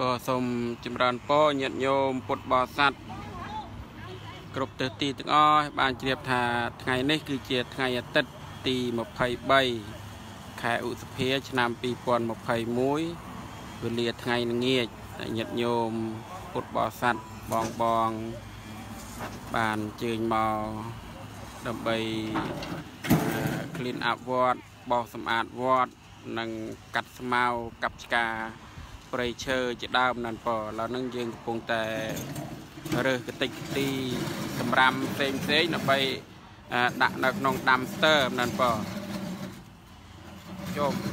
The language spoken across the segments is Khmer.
ก็สมจำรันป้อเนียดโยมปดบอสัตกรบเตตีตึงอ้อยบานเจียบธาไงนี่คือเจียดไงตัดตีมาไพ่ใบแขอุสเพียชนามปีปอนมาไพ่มุ้ยเวลียไงเงียดเนียดโยมปดบอสัตบองบานเจือมอดำใบคลีนอัพวอดบอสมอาดวอดนังกัดสมากับกาไปเชอจะดาวนั่นพอเรานึ่งยืนปงแต่เรือกติกตีสำรำเซ็งเซ็งไปดักนักนองดัมสเตอร์นั่นพอจบ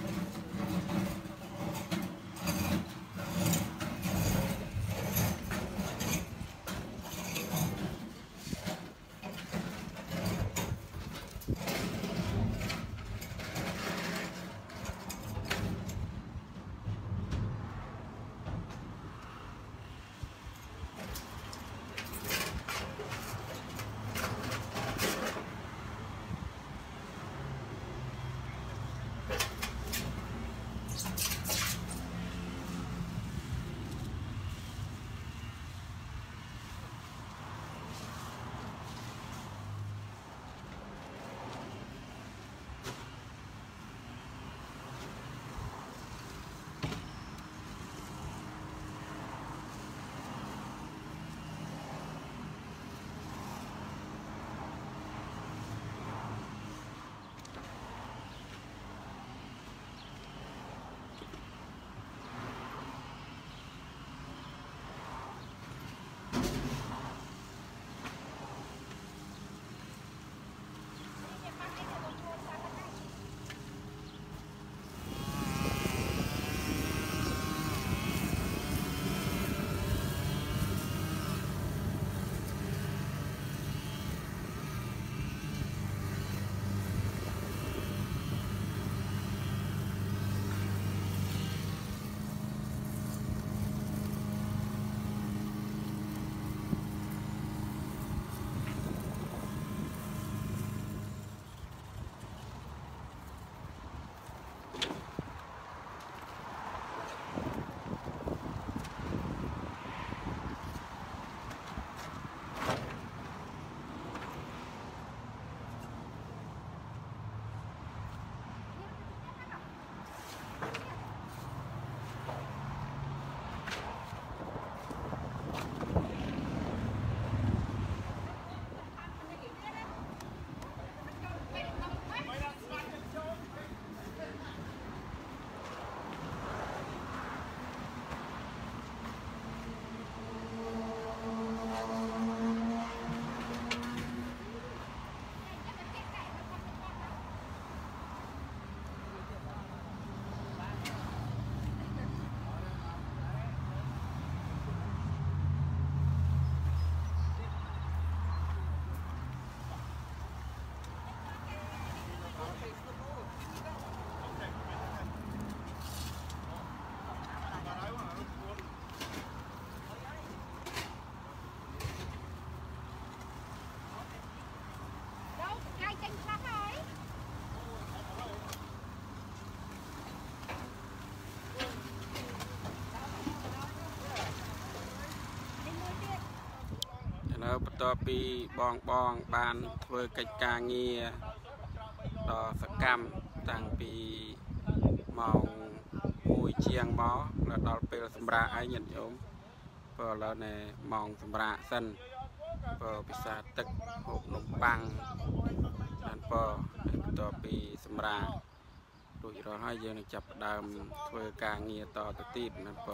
แล้วต่อปีบองบานเวอร์กิจการเงียต่อสกรรมต่างปีมองมวยเชียงหมอแล้วต่อปีสำราไอ้ยันโยมพอแล้วในมองสำราสั้นพอพิศาตึกหกนมปังนั่นพอต่อปีสำราโดยเราให้ยังจับดามเวอร์การเงียต่อติดนั่นพ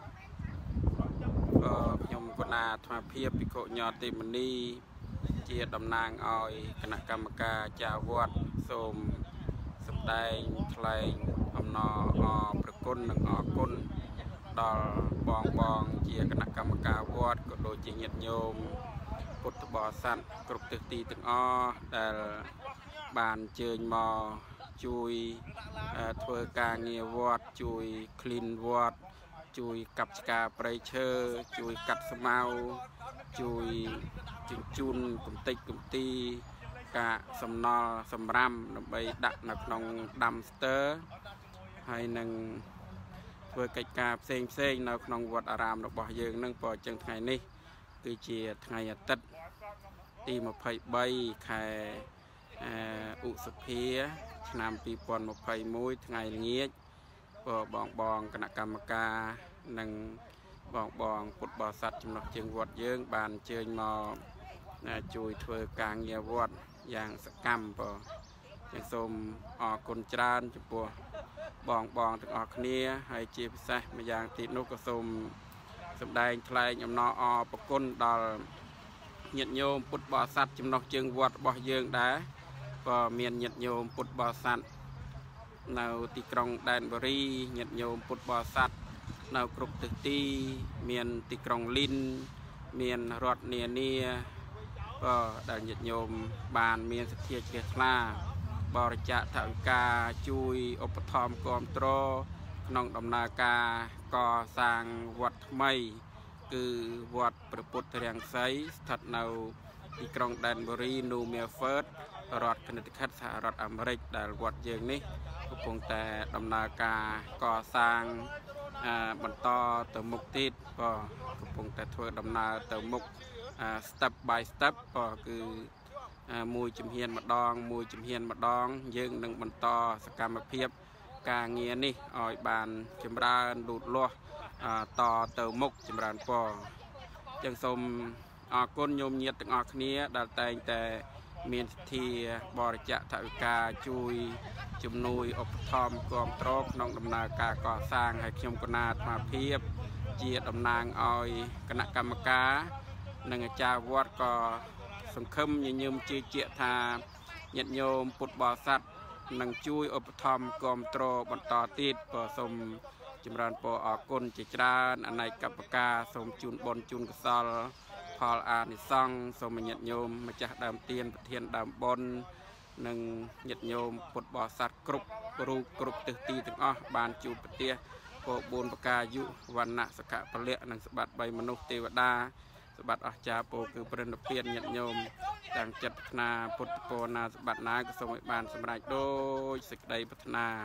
อยมกนาธรรมเพียบปิโกยอติมณีเจียดำนางออยคณะกรรมการจาวัดสมสมได้แถลงอำนอประกุลหนึ่งกุลดอลบองเจียคณะกรรมการวัดก็โดยจิญญโยมพุทธบริษัทกรุบตึกตีตึงแต่บานเจิญมอจุยเทอการเงียวัดจุยคลีนวัดจุยกับกาไปเชอจุยกัดสมาจุยจึงจุนกุมติกุมตีกะสำนอสำรำนำไปดักนักนองดัมสเตอร์ให้หนึ่งធ្វើកិច្ចការផ្សេងនៅក្នុងវត្តអារាមរបស់យើងនឹងព្រោះចឹងថ្ងៃនេះគឺជាថ្ងៃអាទិត្យទី23ខែឧសភាឆ្នាំ2021ថ្ងៃល្ងាចបងគណៈកម្មការនិងបងពុទ្ធបរិស័ទចំណុះជើងវត្តយើងបានអញ្ជើញមកជួយធ្វើការងារវត្តយ៉ាងសកម្មចឹងសូមអរគុណច្រើនចំពោះបងទាំងអស់គ្នាហើយជាពិសេសម្យ៉ាងទៀតនោះក៏សូមសម្ដែងថ្លែងអំណរអរព្រគុណដល់ញាតិញោមពុទ្ធបរិស័ទចំណុះជើងវត្តរបស់យើងដែរក៏មានញាតិញោមពុទ្ធបរិស័ទនៅទីក្រុងដែនបូរីញាតិញោមពុទ្ធបរិស័ទនៅគ្រប់ទិសទីមានទីក្រុងលីនមានរដ្ឋនានាក៏ដែលញាតិញោមបានមានសទ្ធាជ្រះថ្លាបរិច្ចាគថវិកាជួយឧបត្ថម្ភគាំទ្រក្នុងដំណើរការកសាងវត្តថ្មីគឺវត្តព្រះពុទ្ធរាំងសីស្ថិតនៅទីក្រុងដែនបូរី New Milford រដ្ឋ Connecticut សហរដ្ឋអាមេរិកដែលវត្តយើងនេះកំពុងតែដំណើរការកសាងបន្តទៅមុខទៀតក៏កំពុងតែធ្វើដំណើរទៅមុខ step by step ក៏គឺមួយជំហានម្ដងយើងនឹងបន្តសកម្មភាពការងារនេះឲ្យបានចម្រើនលូតលាស់តទៅមុខចម្រើនពរចឹងសូមអរគុណញោមញាតិទាំងអស់គ្នាដែលតែងតែមានសទ្ធាបរិច្ចាគថវិកាជួយជំនួយឧបត្ថម្ភគាំទ្រក្នុងដំណើរការកសាងហើយខ្ញុំគណៈអាត្មាភាពជាតំណាងឲ្យគណៈកម្មការនិងអាចារ្យវត្តក៏សង្ឃឹមញញឹមជឿជាក់ថាញាតិញោមពុទ្ធបរិស័ទនឹងជួយឧបត្ថម្ភគាំទ្របន្តទៀតក៏សូមចម្រើនពរអរគុណជាច្រើនអនេកបការសូមជូនបុណ្យជូនកុសលផលអានិសង្ឃសូមញាតិញោមម្ចាស់ដើមទានប្រធានដើមបុណ្យនិងញាតិញោមពុទ្ធបរិស័ទគ្រប់រូបគ្រប់ទិសទីទាំងអស់បានជួបប្រទះពរ4ប្រការយុវណ្ណៈសុខៈពលៈនិងស្បត្តិ3មនុស្សទេវតាស្បត្តិអស្ចារ្យពោគឺព្រះនិព្វានញាតិញោមទាំងចិត្តប្រាថ្នាពុទ្ធពរណាស្បត្តិណាក៏សូមឲ្យបានសម្រេចដោយសេចក្តីប្រាថ្នា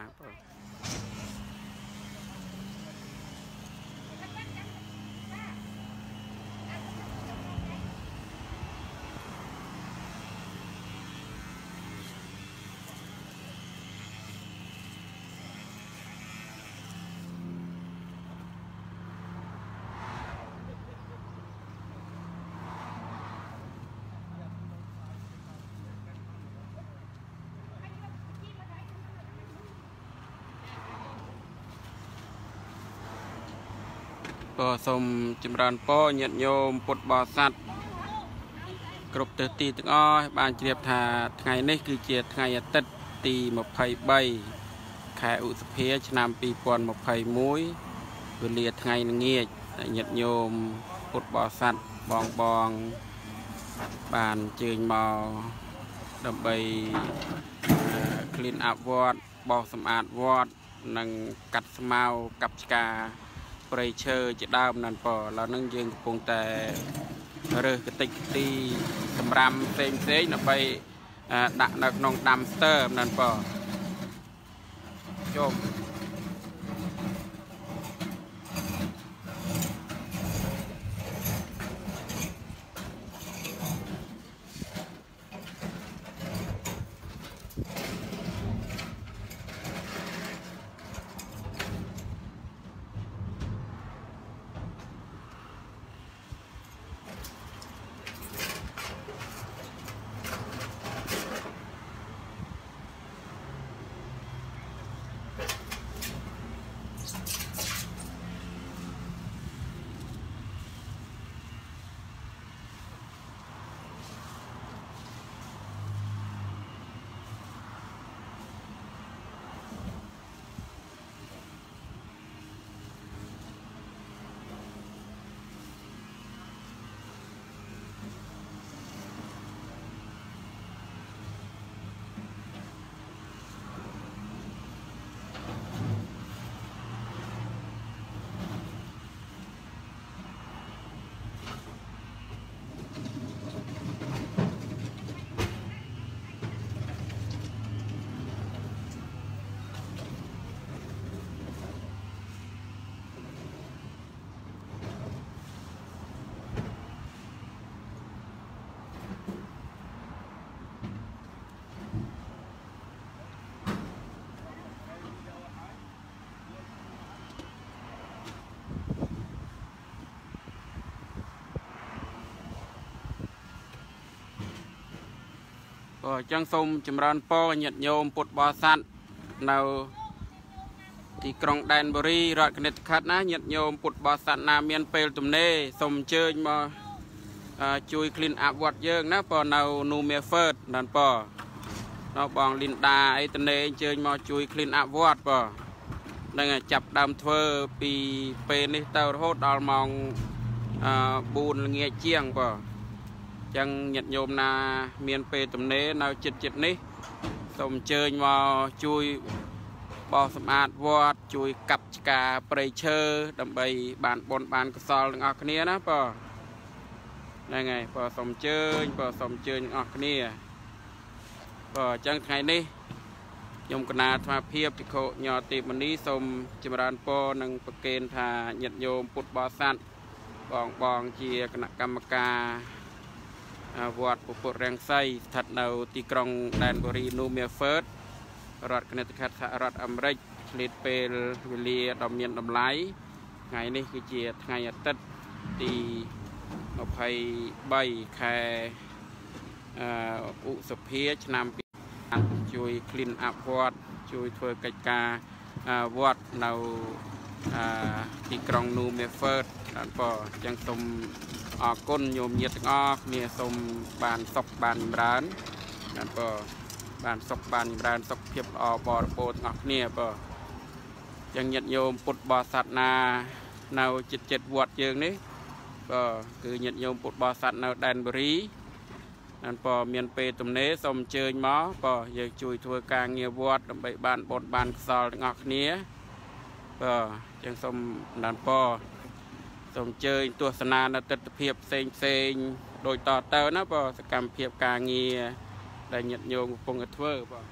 ក៏សូមចម្រើនពរញាតិញោមពុទ្ធបរិស័ទគ្រប់ទិសទីទាំងអស់បានជ្រាបថាថ្ងៃនេះគឺជាថ្ងៃអាទិត្យទី23ខែឧសភាឆ្នាំ2021វេលាថ្ងៃល្ងាចញាតិញោមពុទ្ធបរិស័ទបងបានជើញមកដើម្បី clean up វត្តបោសសម្អាតវត្តនិងកាត់ស្មៅកាប់ឆ្កាព្រៃឈើជាដើមนั่นប៉ុឥឡូវហ្នឹងយើងកំពុងតែរើសកតិចទីសម្រាមផ្សេងដើម្បីដាក់នៅក្នុងដាំស្ទ័រนั่นប៉ុជុំ เจังส้มจำรันปอหยัดโยมปุตบาสันនៅទីក្រុងដែនបុរីរដ្ឋគណិតខិតណាញាតិញោមពុទ្ធបរិស័ទណាមានពេលទំនេរសូមអញ្ជើញមកជួយ clean up វត្តយើងណាបើនៅ Numefer ដល់បើនៅបង Linda អីទំនេរអញ្ជើញមកជួយ clean up វត្តបើនឹងចាប់ដើមធ្វើពីពេលនេះទៅរហូតដល់ម៉ោង4 ល្ងាចជាងបើចឹងញាតិញោមណាមានពេលទំនេរនៅចិត្តនេះសូមអញ្ជើញមកជួយបោសសម្អាតវត្តជួយកាប់ឆ្ការព្រៃឈើដើម្បីបានបុណ្យបានកុសលទាំងអស់គ្នាណាបងហ្នឹងហើយបងសូមអញ្ជើញបងសូមអញ្ជើញទាំងអស់គ្នាបងអញ្ចឹងថ្ងៃនេះខ្ញុំគណៈអាត្មាភាពភិក្ខុញោទីមនីសូមចម្រើនពរនិងប្រគេនថាញាតិញោមពុទ្ធបរិស័ទបងជាគណៈកម្មការវត្តពុទ្ធរាំងសីស្ថិតនៅទីក្រុងដែនបុរី Numefer រដ្ឋគណិតខេត្តសហរដ្ឋអាមេរិកឆ្លៀតពេលវេលាដ៏មានតម្លៃថ្ងៃនេះគឺជាថ្ងៃអាទិត្យទី23ខែឧសភាឆ្នាំជួយ clean up វត្តជួយធ្វើកិច្ចការវត្តនៅទីក្រុង Numefer បាទបងអញ្ចឹងសូមអរគុណញោមញាតិទាំងអស់គ្នាសូមបានសុខបានចម្រើនបាទបងបានសុខបានចម្រើនសុខភាពល្អបរិបូរណ៍ទាំងអស់គ្នាបងយ៉ាងញាតិញោមពុទ្ធបរិស័ទណានៅចិត្តវត្តយើងនេះបងគឺញាតិញោមពុទ្ធបរិស័ទនៅដែនបុរីបានបងមានពេលទំនេរសូមអញ្ជើញមកបងយើងជួយធ្វើការងារវត្តដើម្បីបានបុណ្យបានកុសលទាំងអស់គ្នាបងចឹងសូមបានបងសូមអញ្ជើញទស្សនានៅទស្សនវិជ្ជាផ្សេងដូចតទៅណាបងសកម្មភាពការងារដែលញាតិញោមកំពុងតែធ្វើបង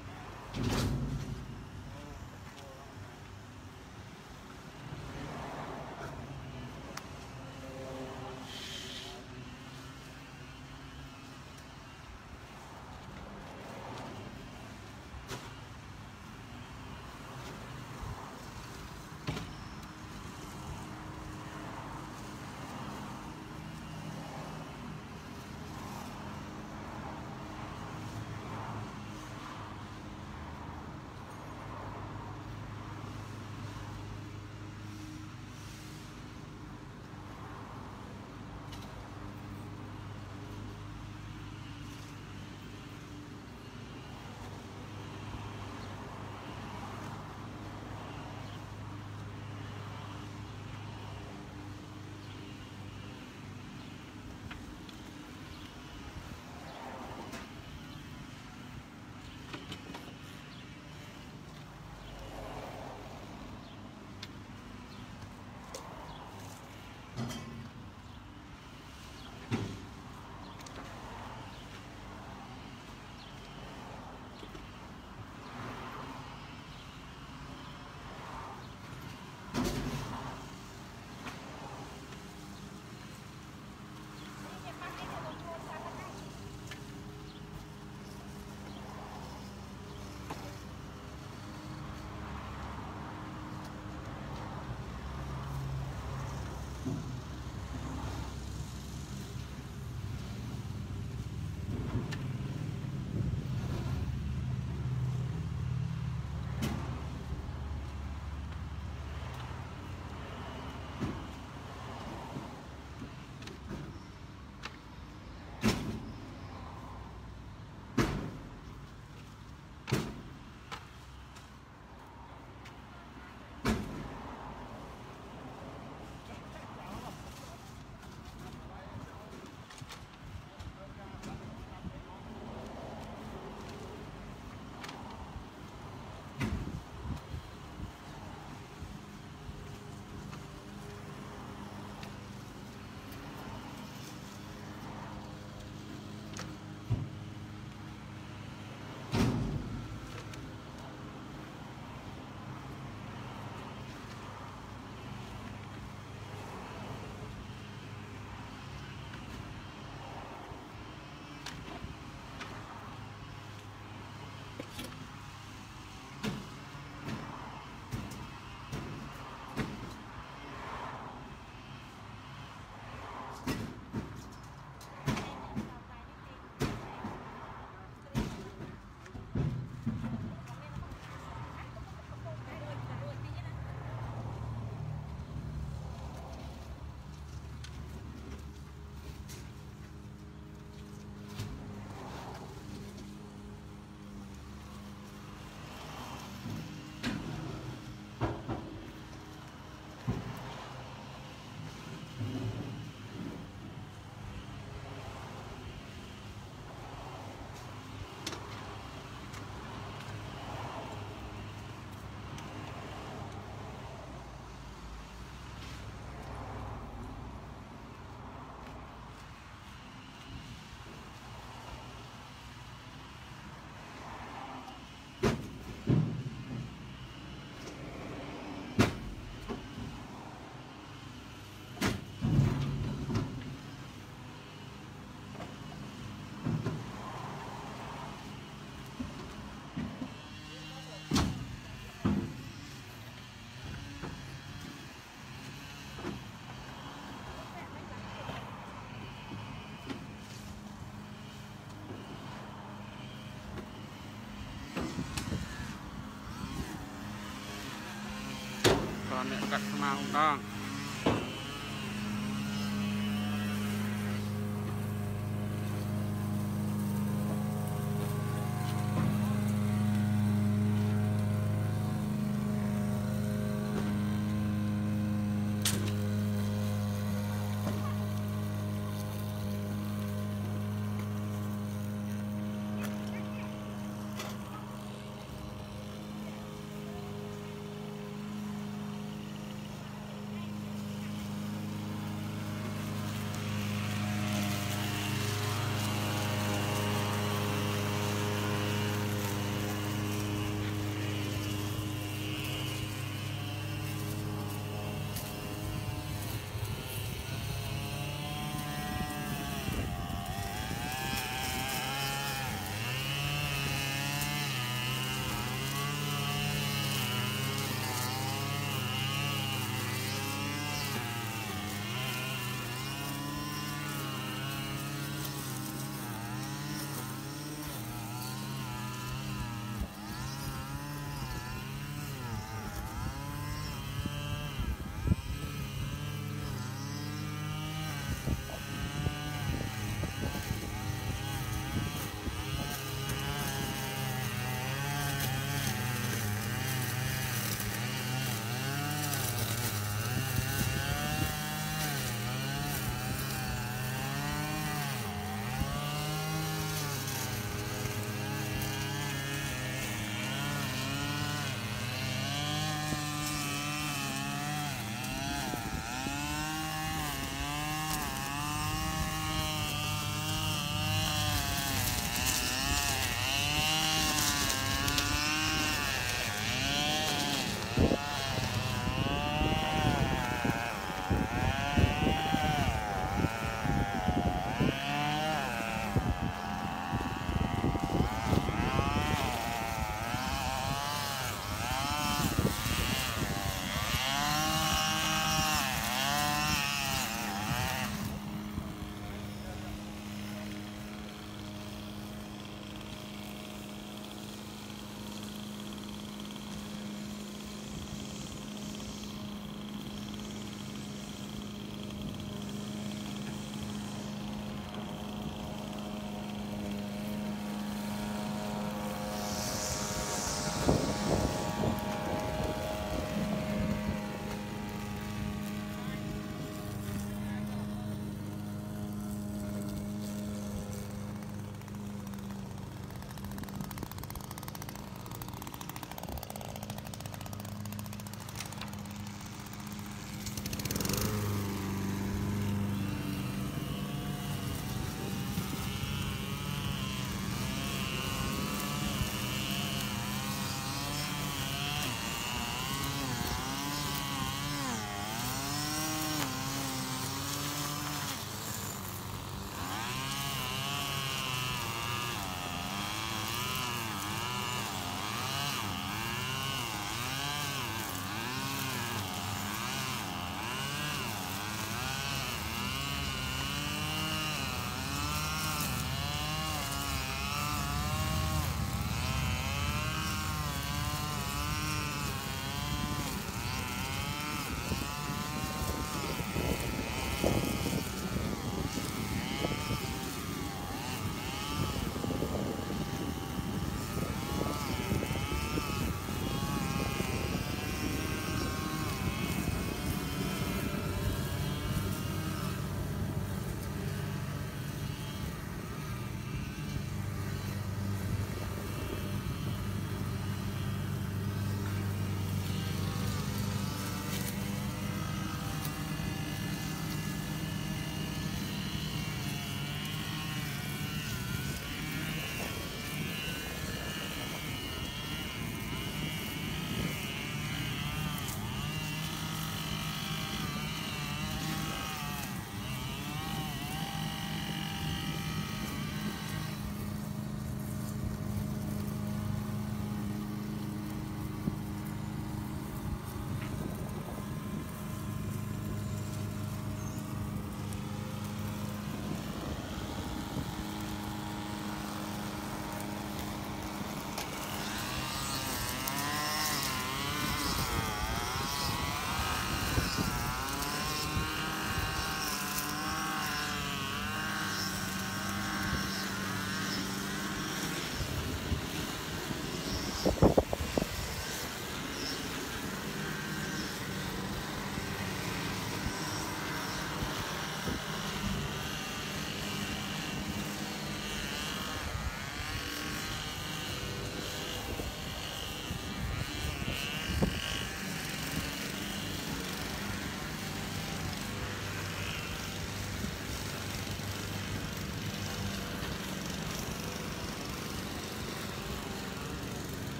អ្នកកាត់ស្មៅម្ដង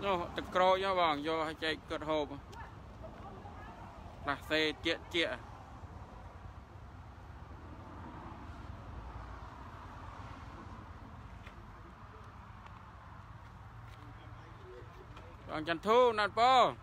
nó tật cro nhá vòng vô hay chạy cật hộp là xe chịa chịa vòng chân thu nè po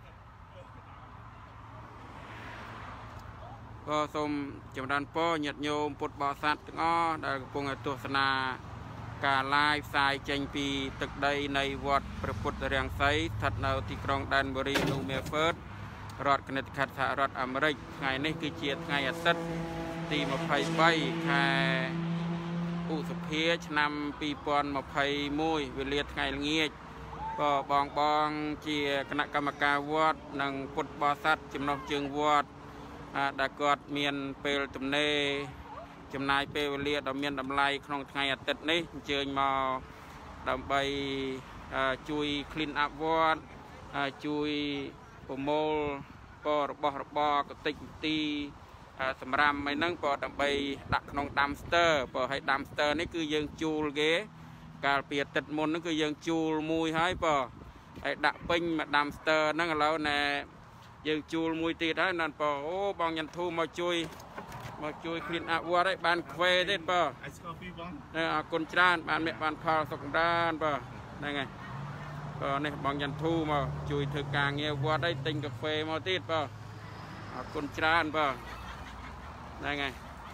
po xôm chấm đàn po nhiệt nhôm bột bò sạt ngõ đã cùng ở tuột sna cả live sai tranh piตึกใดในวัดพระพุทธเรียงไซถัดแนวที่กรองดันบุรีนูเมเฟิร์ดรัฐคณิตขัดสหรัฐอเมริกไงนี่คือเจียดไงอาทิตย์ตีมาไฟใบแค่อุสเพียชนำปีปอนมาไฟมุ้ยเวลียดไงเงียก็บองเจียคณะกรรมการวัดนังพุทธบาสัตจำนวนจึงวัดได้กอดเมียนเปลตุมเนจำนายเปลเลียดเมียนดำไลขนมไงอาทิตย์นี้เจอมาดำใบจุยคลีนอัพวอดจุยโปรโมลปอระบอกติกตีสำรัมไม่นั่งปอดำใบดักขนมดัมสเตอร์ปอให้ดัมสเตอร์นี่คือยังจูลเก๋การเปลี่ยนติดมนนั่นคือยังจูลมวยให้ปอไอ้ดักปิ้งมาดัมสเตอร์นั่นแล้วเนี่ยยังจูลมวยตีได้นั่นปอโอ้บางยันทูมาจุยคลีนอัพวอดได้บานเควได้ปอคนจานบานเมียบานพาวสกด้านปอได้ไงก็นี่บางยันทูมาจุยถือกางเงี้ยวอดได้ติงกาแฟมาตีดปอคนจานปอได้ไง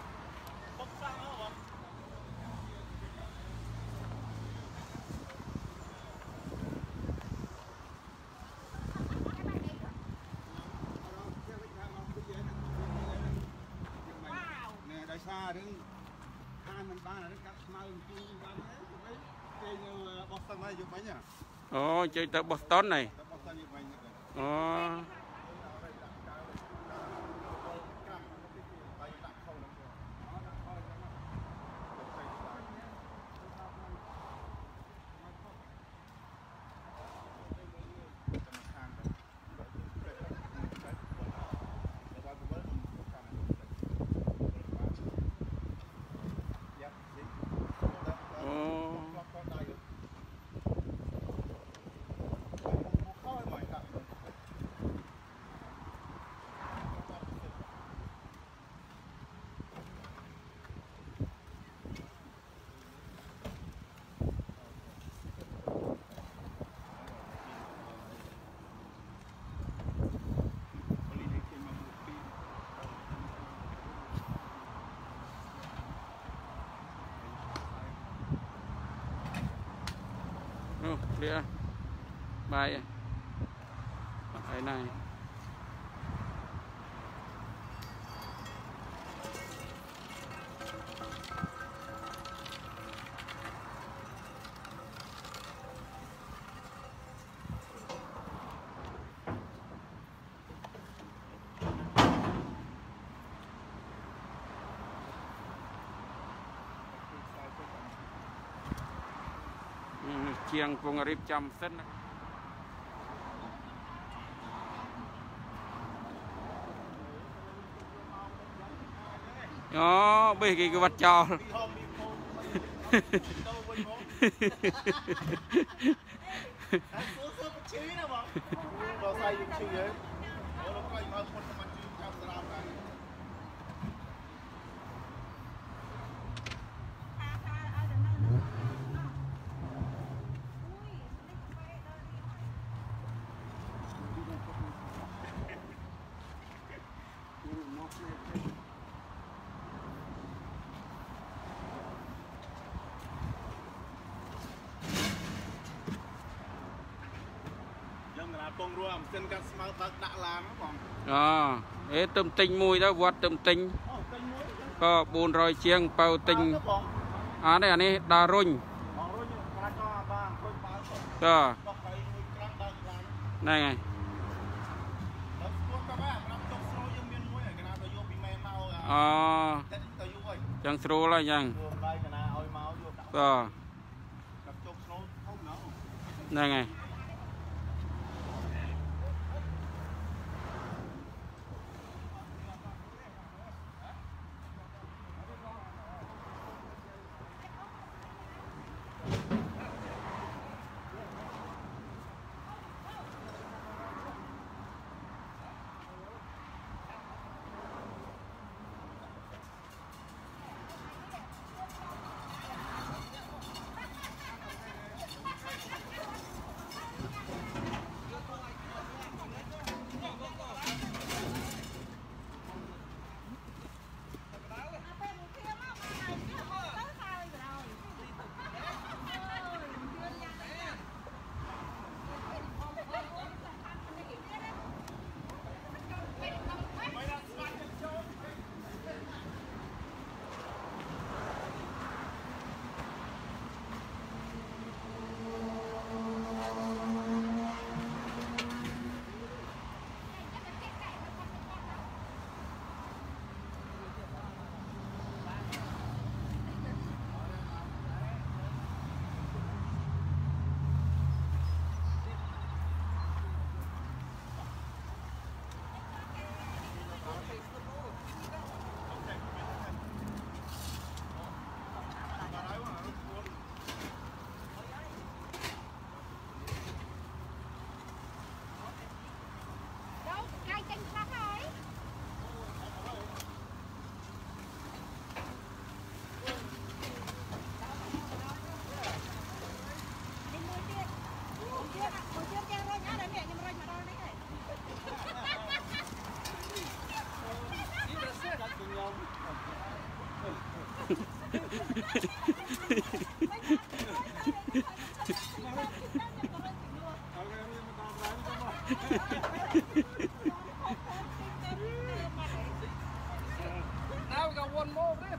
ชาถึงทานมันบ้านแล้วกับมาจุงบ้านนี้ไม่เจอบอสตันมาอยู่ไหมเนี่ยอ๋อเจอแต่บอสตันnàyอ๋อเรียใบไอ้นายเชียงพงริบจำเส้นอ๋อเบกี่วัดจอตรงรวมเส้นกันสมาร์ทดักด่าลามครับผมอ๋อเติมติงมวยแล้ววัดเติมติงก็ปูนรอยเชียงเป่าติงอันนี้ดารุ่งก็นั่นไงอ๋อยังสรู้แล้วยังก็นั่นไง Now we got one more then.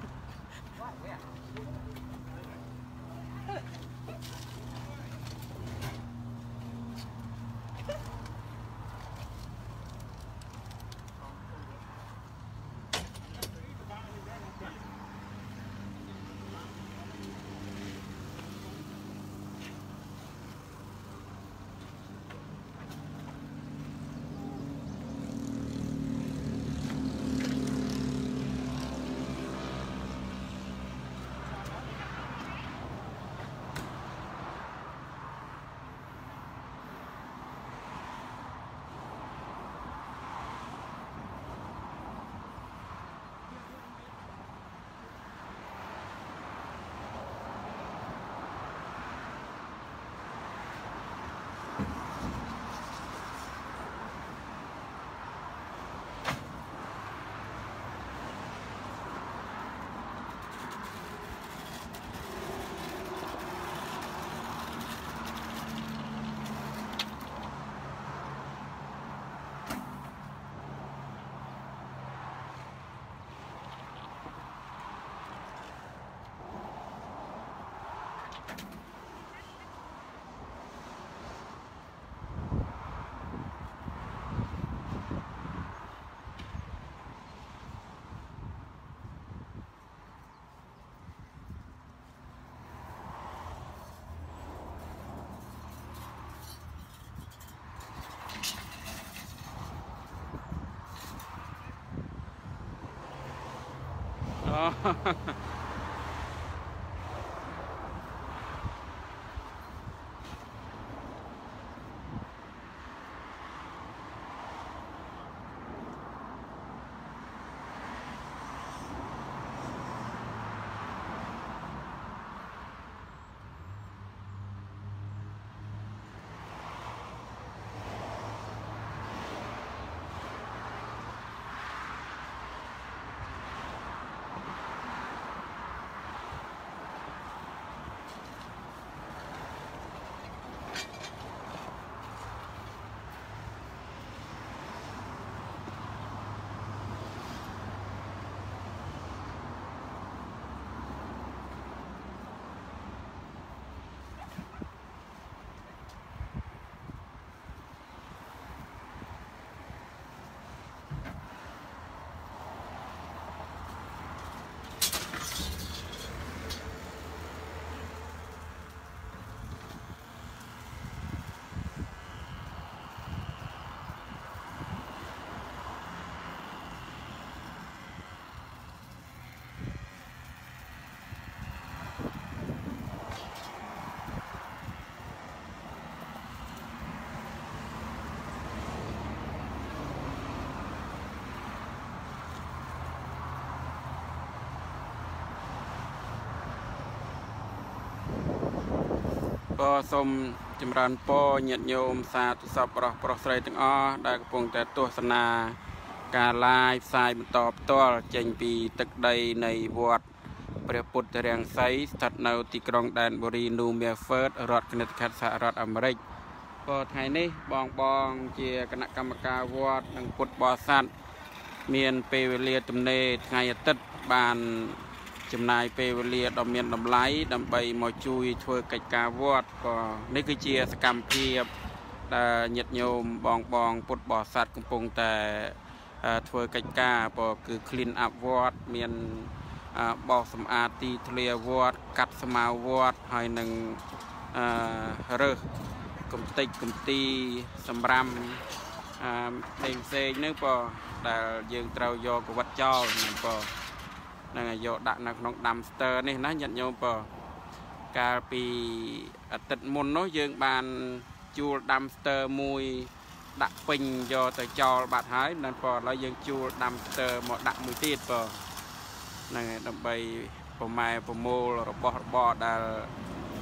ก็សូមចម្រើនពរញាតិញោមសាធុសពប្រុសស្រីទាំងអស់ដែលកំពុងតែទស្សនាការ live ផ្សាយបន្តផ្ទាល់ចេញពីទឹកដីនៃវត្តព្រះពុទ្ធរាំងសីស្ថិតនៅទីក្រុងដែនបូរី New Milford រដ្ឋ Connecticut សហរដ្ឋអាមេរិកក៏ថ្ងៃនេះបងជាគណៈកម្មការវត្តនិងពុទ្ធបរិស័ទមានពេលវេលាទំនេរថ្ងៃអាទិត្យបានចំណាយពេលវេលាដ៏មានតម្លៃដើម្បីមកជួយធ្វើកិច្ចការវត្តក៏នេះគឺជាសកម្មភាពដែលញាតិញោមបងពុទ្ធបរិស័ទកំពុងតែធ្វើកិច្ចការគឺ clean up វត្តមានបោសសម្អាតទីធ្លាវត្តកាត់ស្មៅវត្តហើយនឹងរើសកំទេចកំទីសម្រាប់ផ្សេងហ្នឹងដែលយើងត្រូវយកកវត្តចោលហ្នឹងនឹងយកដាក់នៅក្នុង dumpster នេះណាញាតិញោមកាលពីអាទិត្យមុននោះយើងបានជួល dumpster មួយដាក់ពេញយកទៅចោលបាត់ហើយនឹងឥឡូវយើងជួល dumpster មកដាក់មួយទៀតហ្នឹងហើយដើម្បីប្រម៉ែប្រមូលរបស់របរដែល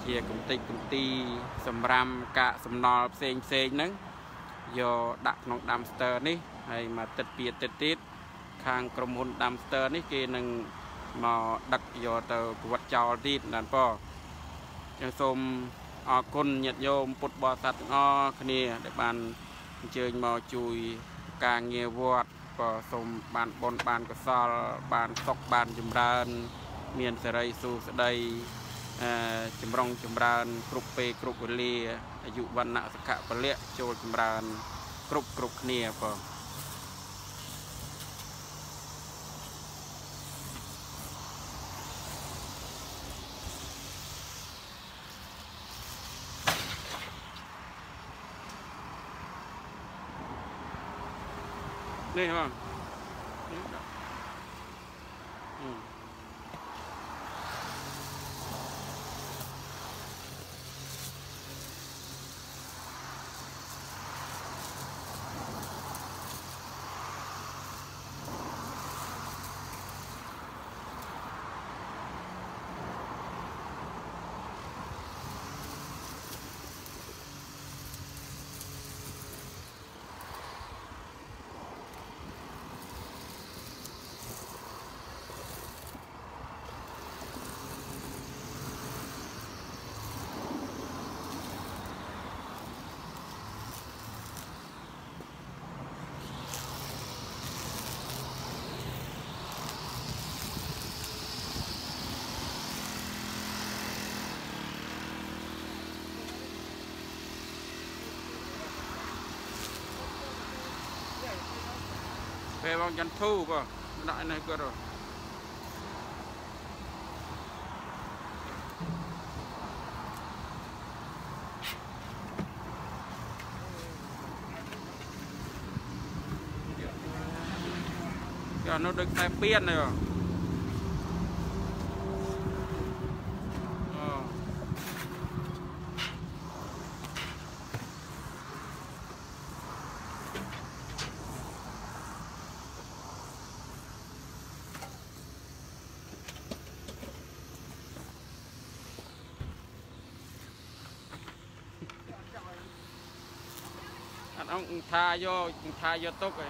chia công ty sầm ram cả sầm nọ sen nắng do đặt nông dumpster ní hay mà tết tiết khang krom hôn dumpster ní kia nâng mà đặt do tờ quạt trào đi đàn poยังส้มคนญาติโยมพุทธบริษัทเนี่ยได้บานเชิญมาจุยการเงียววัดก็ส้มบานบนบานก็ซอลบานซอกบานจุมรานเมียนสไรสู่สดายจุมรองจุมรานกรุบเปกรุบเลียอายุวันณะสกะเปลี่ยโจจุมรานกรุบเนี่ยก็นี่มั้งvề bằng chân thu cơ đại này cơ rồi giờ nó được tay piên này rồi ông tha vô tốt rồi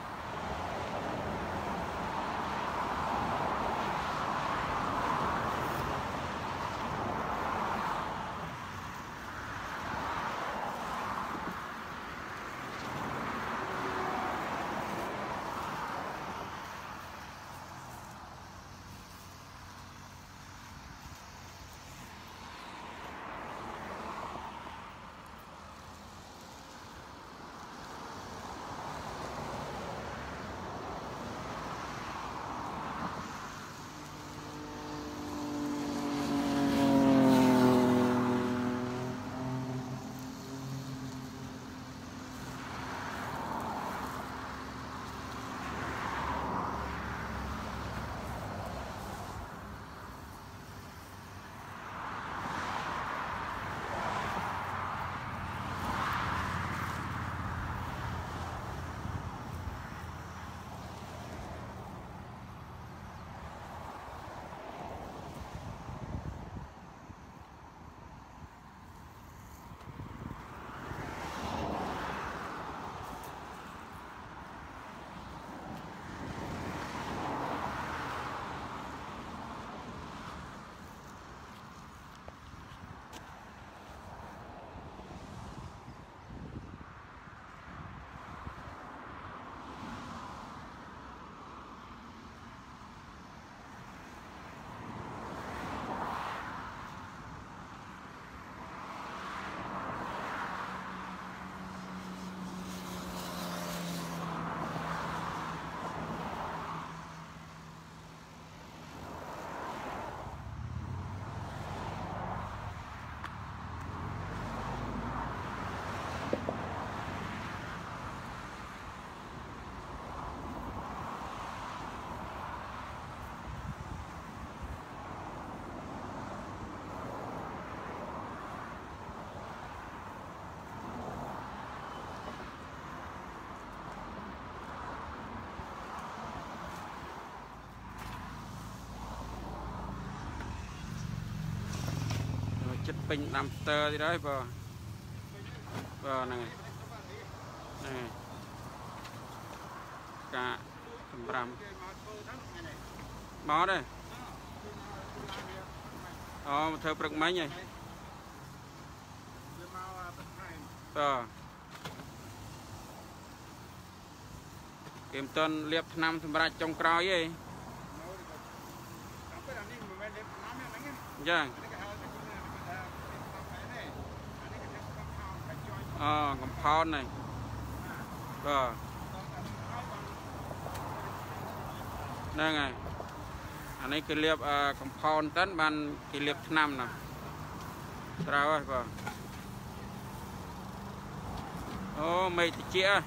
pin dumpster thì đấy bờ này cả tầm ram bó đây thơ bực mấy nhỉ kiếm tuần liệp năm thầm ra trong cõi ấy dạ compound này đây này anh ấy cái liệp compound tấn ban cái liệp năm nè sao rồi mày thì chia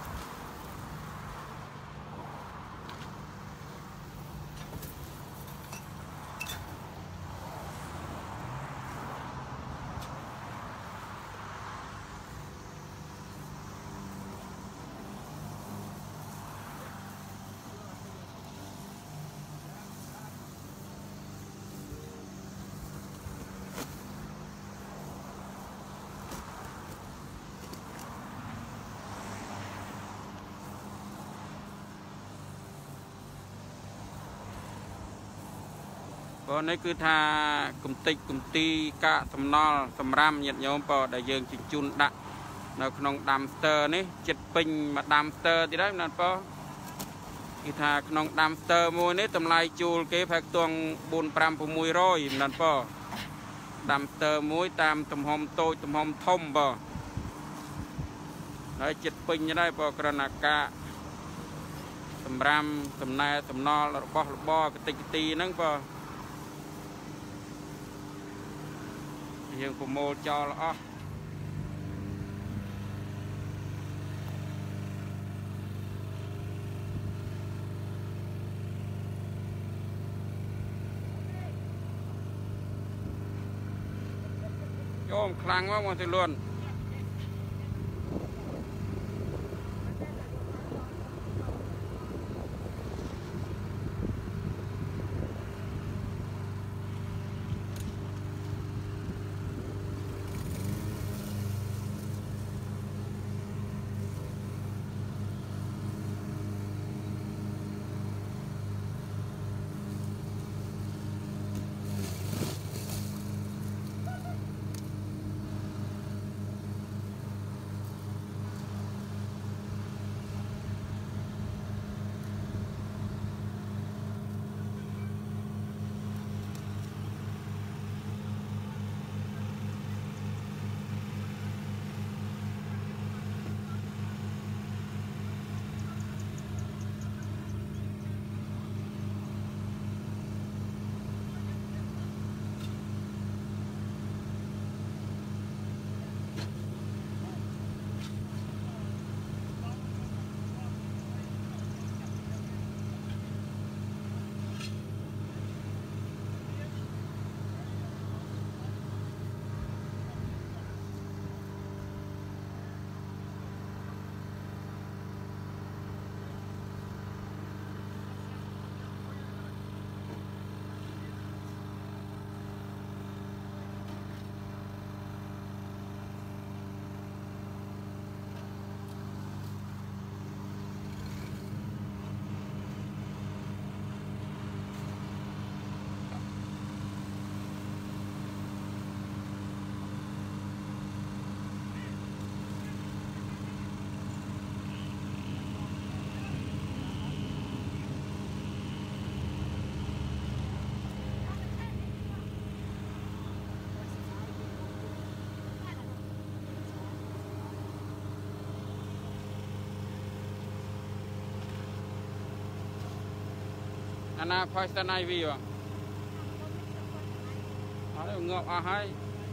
còn đây cứ tha công ty cả sầm nol sầm ram nhiệt nhôm bò đại dương chỉnh chun đặt nó không dumpster này chật pin mà dumpster thì đấy là bò cứ tha không dumpster mua này tầm lai chul cái phải tuồng 4-5 rồi là bò dumpster muối tam tầm hôm tôi tầm hôm thông bò đấy chật pin như đây bò cái là cả sầm ram sầm này sầm nol là bò cái tì nâng bò dương của mô cho là ôm khăn quá mọi người luôn anh phải tên này vì nó ngọc hay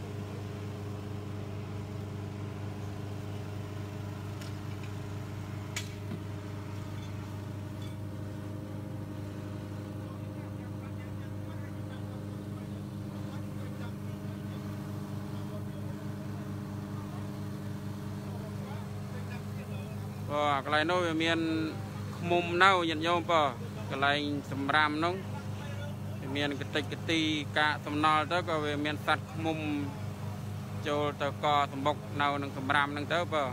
cái này nó miền mồm nâu nhận nhau bờ cái này sầm ram nóng miền cái tây cái tì cả sầm nol đó có về miền sạt mồm ចូលទៅកសម្បុកនៅនឹងសម្រាមនឹងទៅបើ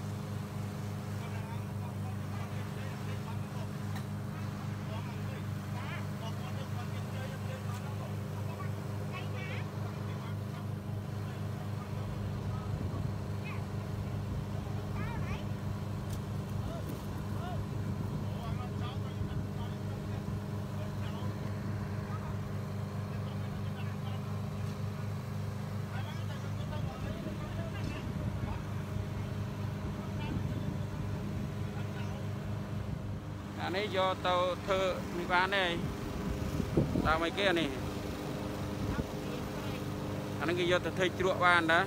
អានេះយកទៅធ្វើនេះបានទេតាមអីគេអានេះអានេះគេយកទៅធ្វើជ្រក់បានតា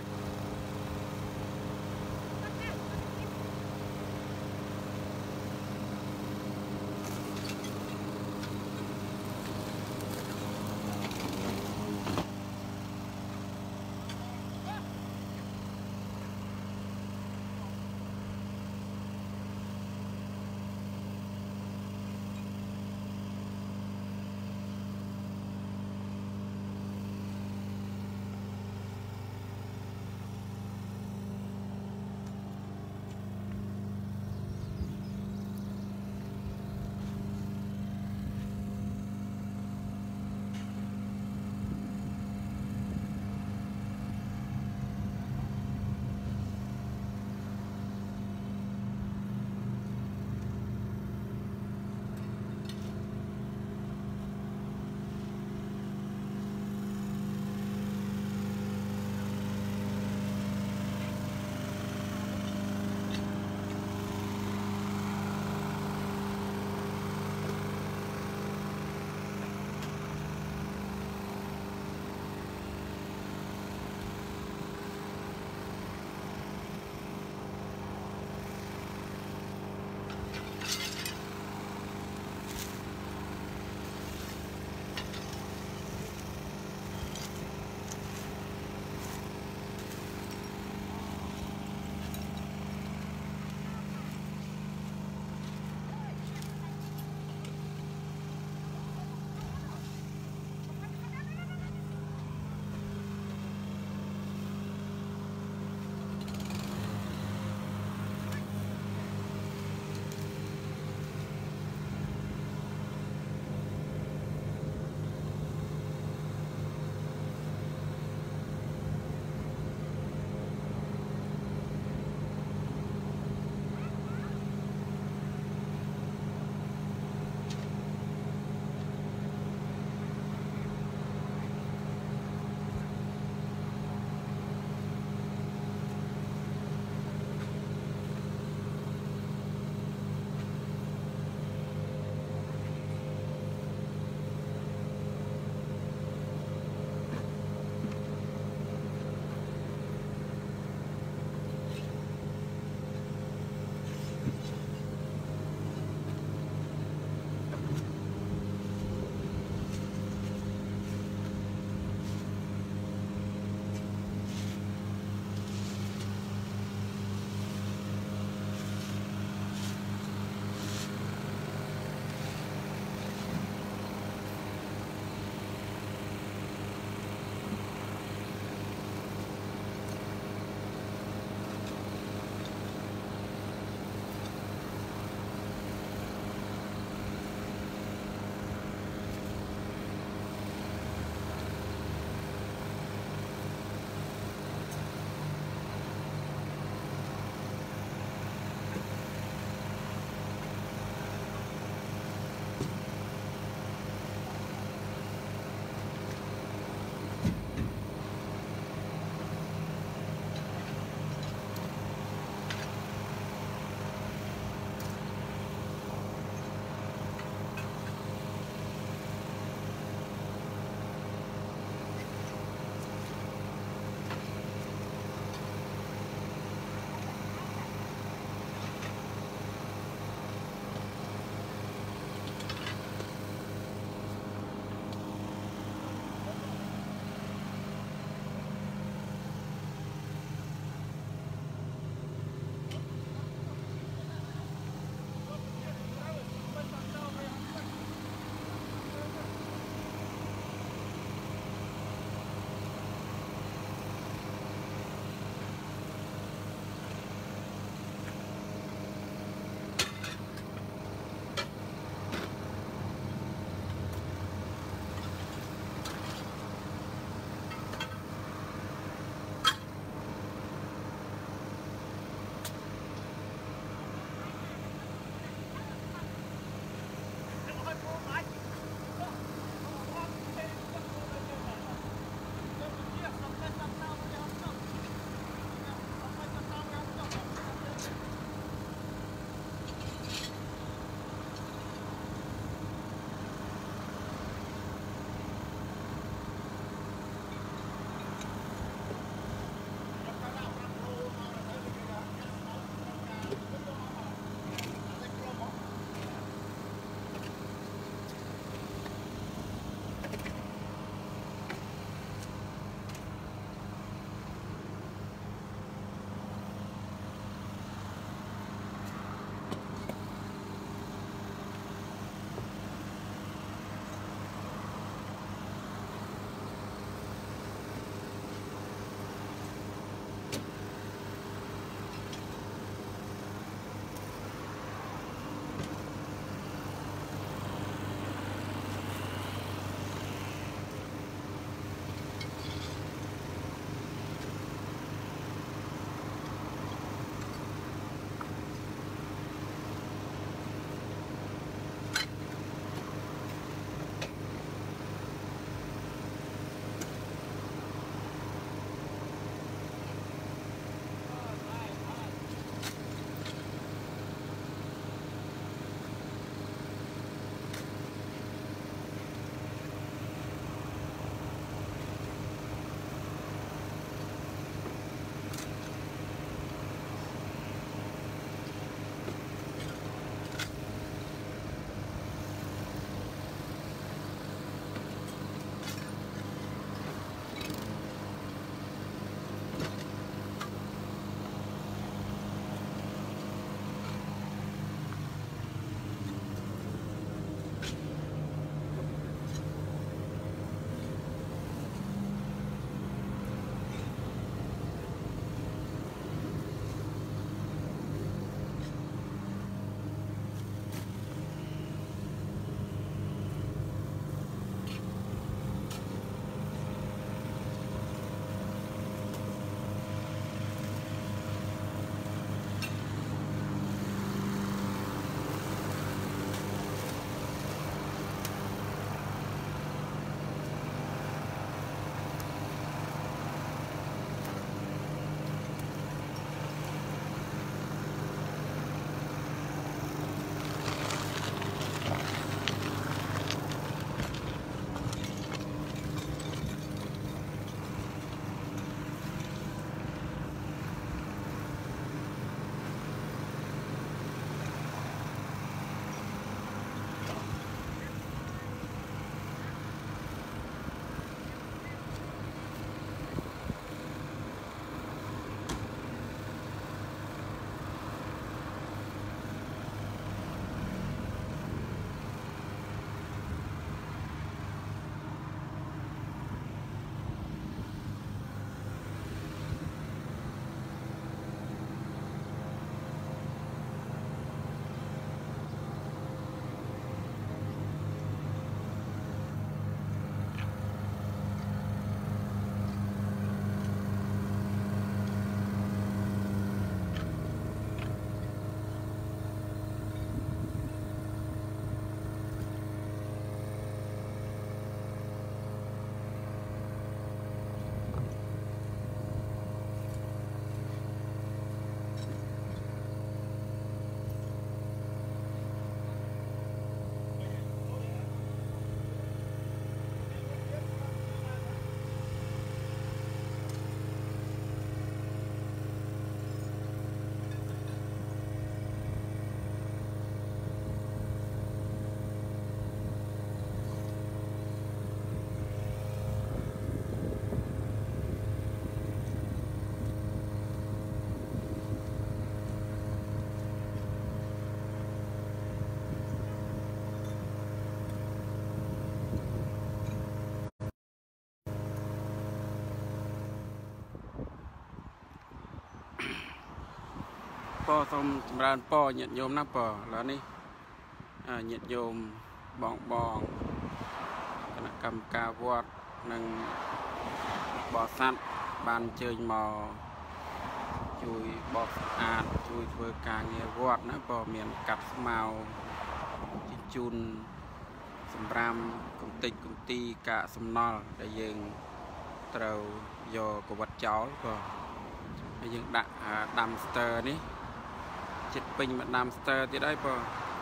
ปอสมจำรานปอnhiệtโยมนะปอแล้วนี่nhiệtโยมบองคณะกรรมการวัดนั่งบ่อสัตว์บานเจยมอช่วยบอกอาดช่วยเพื่อการเงียวัดนะปอเมียนกัดเมาจิจุนสำรามกุฏิกุฏิกะสำนอลได้ยังเตาโยกวัดเจ้าก็ได้ยังดัมสเตอร์นี่จิตปิงมาดัมสเตอร์ที่ได้ปอ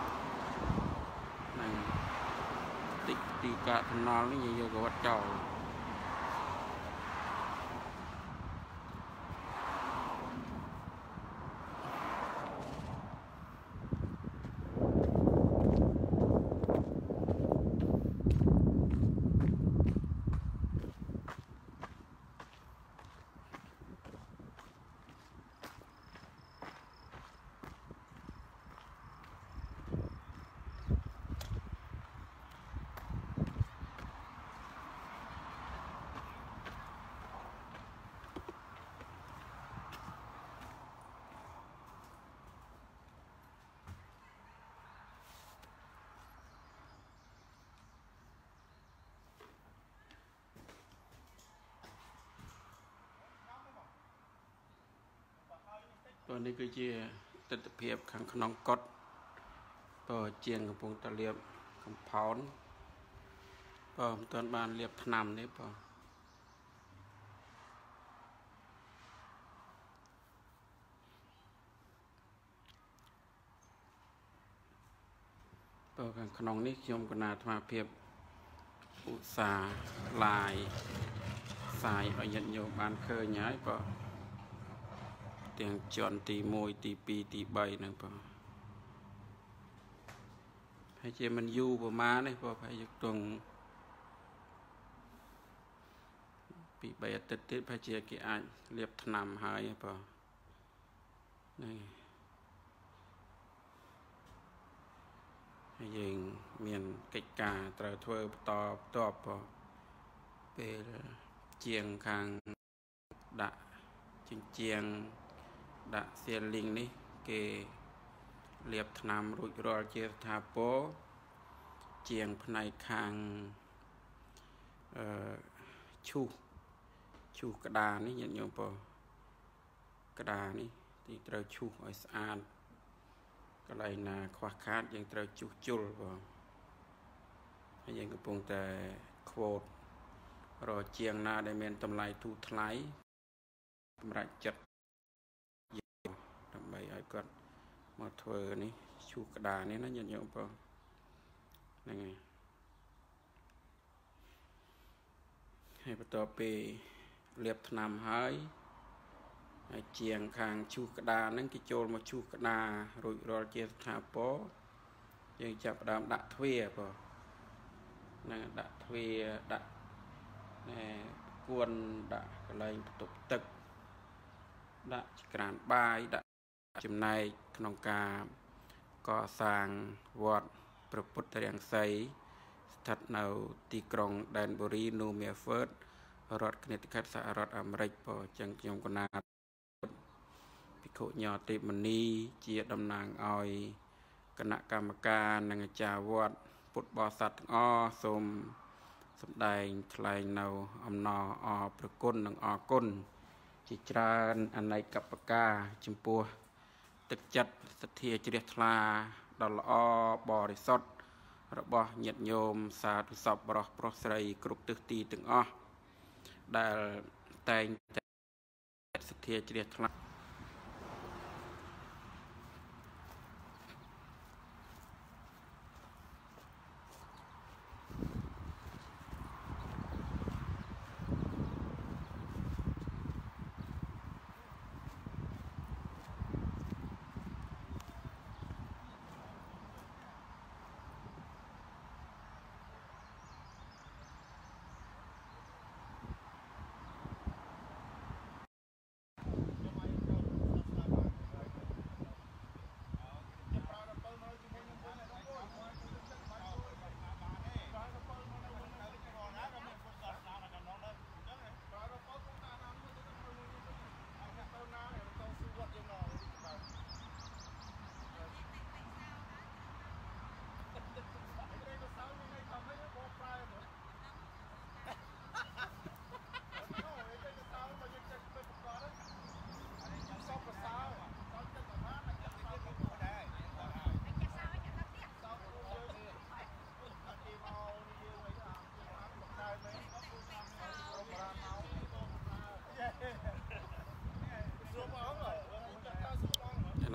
นั่งติตีกะสำนอลนี่ยังโยกวัดเจ้าตัวนี้คือเจียติดเพียบขังขนมกดตัวเจียงกับพงตะเลียบคำพอนตัวตอนบานเรียบขนำนี่ปอตัวขังขนมนี้ยมกนาธมาเพียบอุตสาลายสายเอายันโยบานเคยย้ายปอเตียงจอนตีมวยตีปีตีใบนั่นปอให้เจมันยู่ประมาณนี่ปอให้ยกตรงปีใบติดให้เจกี่อันเรียบถนำหายปอนี่ให้ยิงเมียนกิจการตราถ้วยตอบปอเป็นเจียงคางดะเจียงดะเสียลิงนี่เกเรียบถนำรุจรอเจตาโปเจียงภายในคางชูกระดานี่ยันโยมปอกระดานี่ที่เราชูไอ้สะอาดก็เลยนาขวาคาดยังเราชูจุลปอให้ยังกระปงแต่โคดรอเจียงนาได้เมนตำลายทูทลายกำไรจัดทำใบไอ้ก่อนมาเถอนี่ชูกระดานี่นะยันโยมปอยังไงให้ประตูไปเรียบถนำหายเจียงคางชูกระดานั่งกิโจลมาชูกระดารุยรอเจสถาโปยังจับดามดักทวีปอนั่งดักทวีดักกวนดักอะไรตกตึกดักกรานบายดักจำนายขนมกาก่อสร้างวัดพระพุทธเรียงไซสถัดในตีกรงแดนบุรีนูเมียเฟิร์ดรถคณิตคัดสหรัฐอเมริกปอจังยมกนาพิโคญอติมณีเจียดำนางออยคณะกรรมการนางจาวัดปุตบอสัตอ้อสมสำได้ทลายเนาอมนอประกุนนางกุนจิตรานอันในกับปกาจิมปัวตึกจัดสเทียจเรียทลาดอลบริสดระบอบยัดโยมสาธุศัพท์บรอปรสไรกรุบตึกตีตึงได้แต่งสเทียจเรียทลา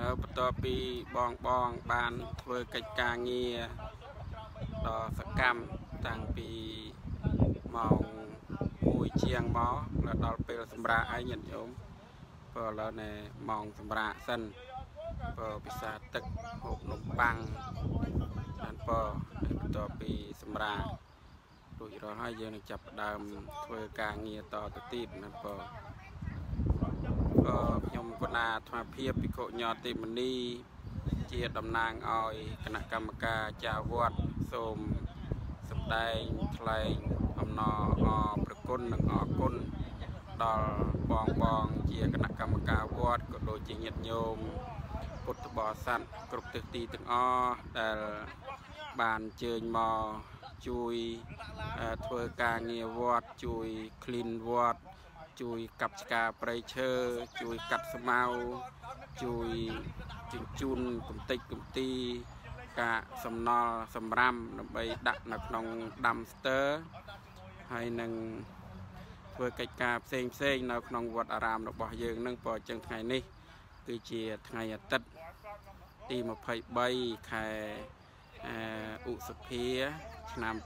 បន្ទាប់ពីបងបានធ្វើកិច្ចការងារដ៏សកម្មតាំងពីម៉ោង1ជាងមកដល់ពេលសម្រាប់ឲ្យញាតិញោមព្រោះឥឡូវនេះម៉ោងសម្រាប់សិនព្រោះពិសាទឹកហូបនំប៉័ងបានព្រោះបន្ទាប់ពីសម្រាប់រួចរាល់ហើយយើងនឹងចាប់ផ្ដើមធ្វើការងារតទៅទៀតណាព្រោះខ្ញុំគណៈអាត្មាភាពភិក្ខុញតេមនីជាតំណាងឲ្យគណៈកម្មការចាវត្តសូមសម្ដែងថ្លែងអំណរអរគុណនិងអរគុណដល់បងជាគណៈកម្មការវត្តក៏ដូចជាញាតិញោមពុទ្ធបរិស័ទគ្រប់ទិសទីទាំងអស់ដែលបានអញ្ជើញមកជួយធ្វើការងារវត្តជួយ clean វត្តជួយកាប់ឆ្ការព្រៃឈើជួយកាត់ស្មៅជួយជញ្ជូនកំទេចកំទីការសំណល់សម្រាមដើម្បីដាក់នៅក្នុងដាំស្ទ័រហើយនឹងធ្វើកិច្ចការផ្សេងនៅក្នុងវត្តអារាមរបស់យើងនឹងព្រោះចឹងថ្ងៃនេះគឺជាថ្ងៃអាទិត្យទី23ខែឧសភាឆ្នាំ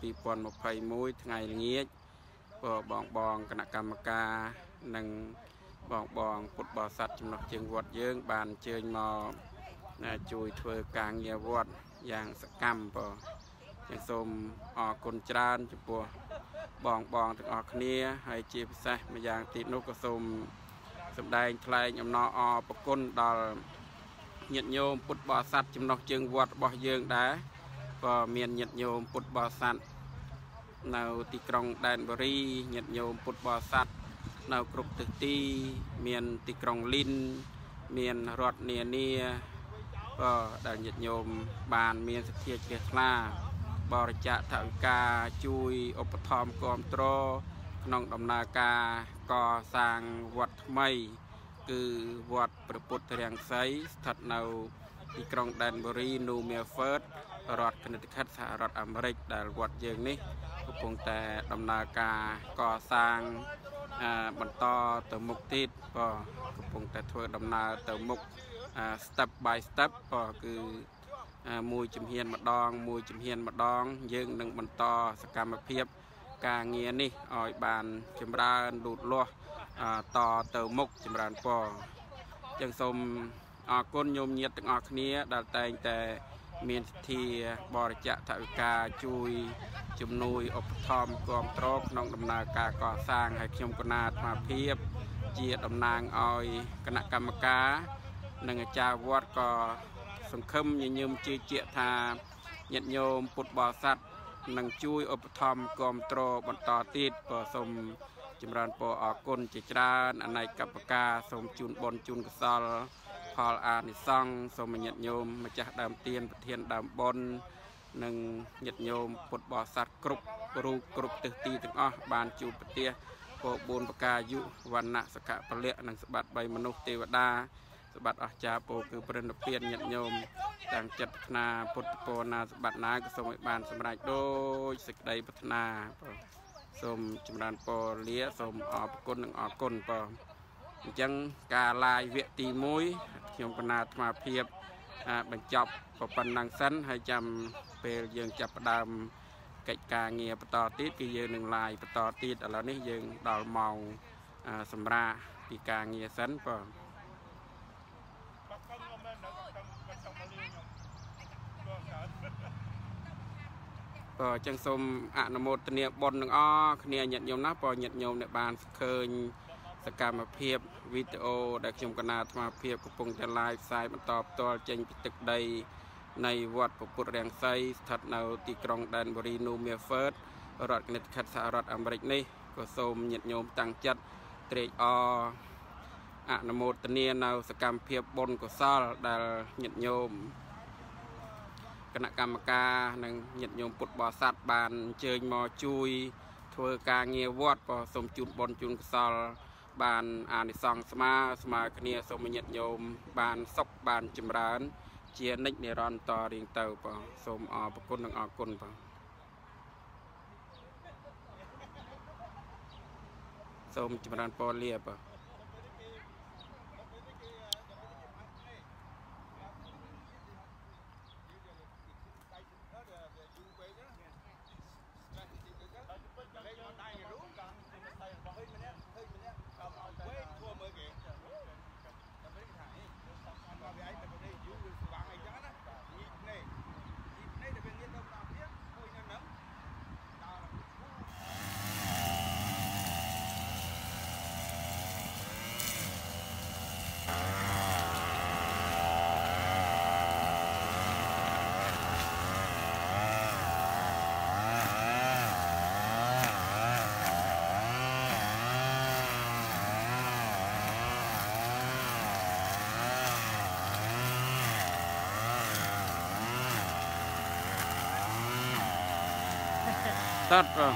2021ថ្ងៃល្ងាចព្រោះបងគណៈកម្មការនិងបងពុទ្ធបរិស័ទចំណុះជើងវត្តយើងបានអញ្ជើញមកជួយធ្វើការងារវត្តយ៉ាងសកម្មព្រោះយើងសូមអរគុណច្រើនចំពោះបងទាំងអស់គ្នាហើយជាពិសេសម្យ៉ាងទៀតនោះក៏សូមសម្ដែងថ្លែងអំណរអរគុណដល់ញាតិញោមពុទ្ធបរិស័ទចំណុះជើងវត្តរបស់យើងដែរក៏មានញាតិញោមពុទ្ធបរិស័ទនៅទីក្រុងដែនបូរីញាតិញោមពុទ្ធបរិស័ទនៅគ្រប់ទិសទីមានទីក្រុងលីនមានរដ្ឋនានាក៏ដែលញាតិញោមបានមានសទ្ធាជ្រះថ្លាបរិច្ចាគថវិកាជួយឧបត្ថម្ភគាំទ្រក្នុងដំណើរការកសាងវត្តថ្មីគឺវត្តព្រះពុទ្ធរាំងសីស្ថិតនៅទីក្រុងដែនបូរី New Milford រដ្ឋ Connecticut សហរដ្ឋអាមេរិកដែលវត្តយើងនេះកំពុងតែដំណើរការកសាងបន្តទៅមុខទៀតក៏កំពុងតែធ្វើដំណើរទៅមុខ step by step ក៏គឺមួយជំហានម្ដងយើងនឹងបន្តសកម្មភាពការងារនេះឲ្យបានចម្រើនលូតលាស់តទៅមុខចម្រើនពរចឹងសូមអរគុណញោមញាតិទាំងអស់គ្នាដែលតែងតែមានសទ្ធាបរិច្ចាគថវិកាជួយជំនួយឧបត្ថម្ភគាំទ្រក្នុងដំណើរការកសាងហើយខ្ញុំគណៈអាត្មាភាពជាតំណាងឲ្យគណៈកម្មការនិងអាចារ្យវត្តក៏សង្ឃឹមញញឹមជឿជាក់ថាញាតិញោមពុទ្ធបរិស័ទនឹងជួយឧបត្ថម្ភគាំទ្របន្តទៀតក៏សូមចម្រើនពរអរគុណជាច្រើនអនេកបការសូមជូនបុណ្យជូនកុសលផលអានិសង្ឃសូមញាតិញោមម្ចាស់ដើមទានប្រធានដើមបុណ្យនិងញាតិញោមពុទ្ធបរិស័ទគ្រប់រូបគ្រប់ទិសទីទាំងអស់បានជួបប្រទះពរ4ប្រការអាយុវណ្ណៈសុខៈពលៈនិងសម្បត្តិ3មនុស្សទេវតាសម្បត្តិអស្ចារ្យពោគឺព្រះនិព្វានញាតិញោមទាំងចិត្តប្រាថ្នាពុទ្ធពរណាសម្បត្តិណាក៏សូមឲ្យបានសម្រេចដោយសេចក្តីប្រាថ្នាសូមចម្រើនពរលាសូមអរគុណនិងអរគុណបងអញ្ចឹងការឡាយវគ្គទី1ខ្ញុំគណៈអាត្មាភាពបញ្ចប់ប៉ុណ្ណឹងសិនហើយចាំពេលយើងចាប់ផ្ដើមកិច្ចការងារបន្តទៀតគឺយើងនឹងឡាយបន្តទៀតឥឡូវនេះយើងដល់ម៉ោងសម្រាប់ពីការងារសិនបងអញ្ចឹងសូមអនុមោទនាបុណ្យទាំងអស់គ្នាញាតិញោមណាព្រោះញាតិញោមដែលបានឃើញសកម្មភាពវីដេអូដែលខ្ញុំកណាអាត្មាភាពកំពុងតែ live ផ្សាយបន្តផ្ទាល់ចេញពីទឹកដីនៃវត្តព្រះពុទ្ធរាំងសីស្ថិតនៅទីក្រុងដែនបូរី New Milford រដ្ឋ Connecticut សហរដ្ឋអាមេរិកនេះក៏សូមញាតិញោមតាំងចិត្តត្រេកអរអនុមោទនានៅសកម្មភាពបុណ្យកុសលដែលញាតិញោមគណៈកម្មការនិងញាតិញោមពុទ្ធបរិស័ទបានអញ្ជើញមកជួយធ្វើការងារវត្តក៏សូមជូនបុណ្យជូនកុសលបានអានិសង្ឃស្មើគ្នាសូមញាតិញោមបានសុខបានចម្រើនជានិច្ចនិរន្តរ៍រៀងទៅបងសូមអរគុណនិងអរគុណបងសូមចម្រើនពរលាបង tắt rồi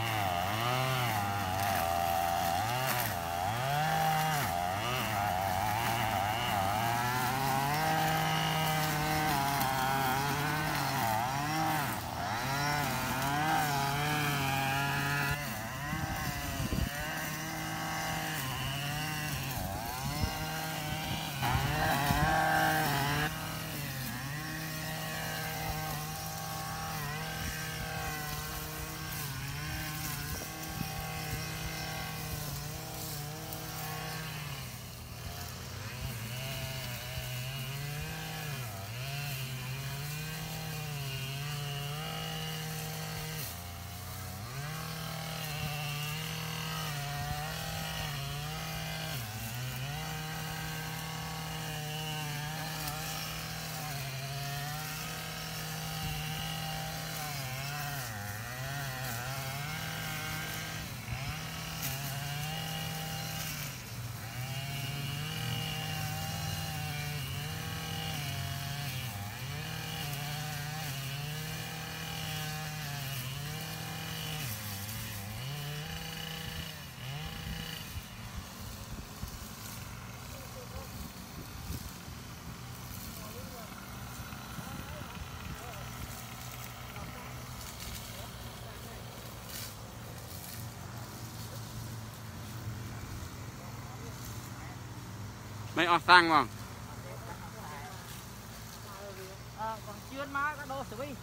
mấy ở sang mà còn chuyên má cái đồ xử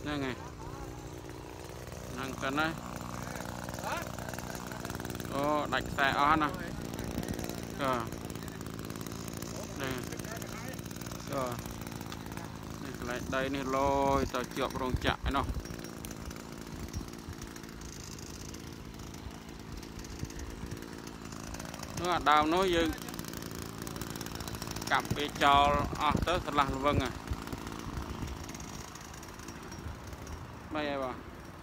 นั่นไงนั่งกันนะโอ้ดักแสอ้อนนะก็นี่ก็นี่อะไรđâyนี่ลอยต่อเจือกโรงจักรเนาะเนื้อดาวน้อยยังกลับไปจอเตอร์สลักvâng àไม่ไงบ่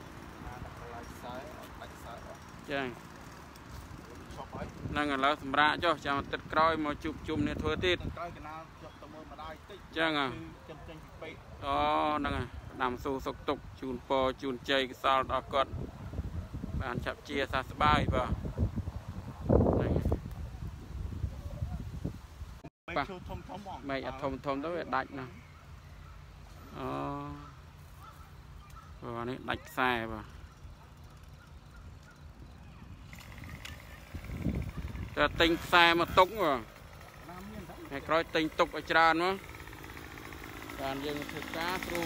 จังนั่งกันแล้วสำราญจ้ะจะมาติดกร้อยมาจุ่มเนี่ยทั่วทิศจังอ่ะอ๋อนั่งไงนำสู่สกตกจูนปอจูนใจสาวดอกกอดบ้านฉับเจียสาสบายบ่ไม่ทมด้วยดักนะอ๋ออันนี้ดักแซ่ป่ะแต่ติงแซ่มาตุกว่ะให้คอยติงตุกอาจารย์มั้งการยังถึกก้าครู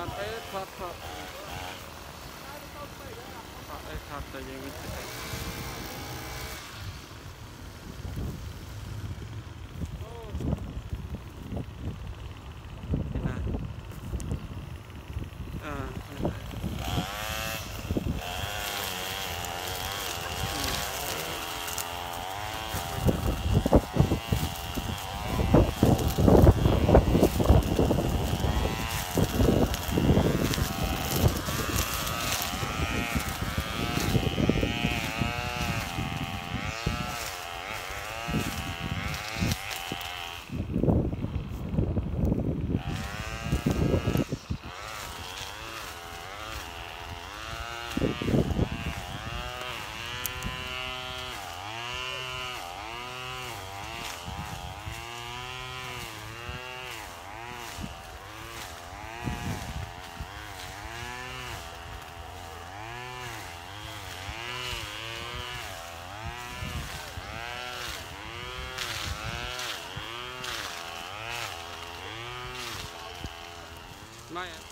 បាទអេថតអេថតតែយើងនេះម៉េច